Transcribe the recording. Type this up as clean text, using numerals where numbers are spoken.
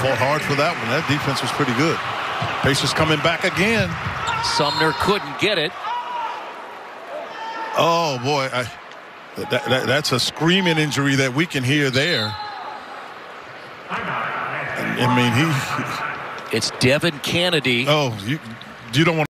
fought hard for that one. That defense was pretty good. Pacers coming back again. Sumner couldn't get it. Oh, boy. That's a screaming injury that we can hear there. I mean, It's Devin Kennedy. Oh, you don't want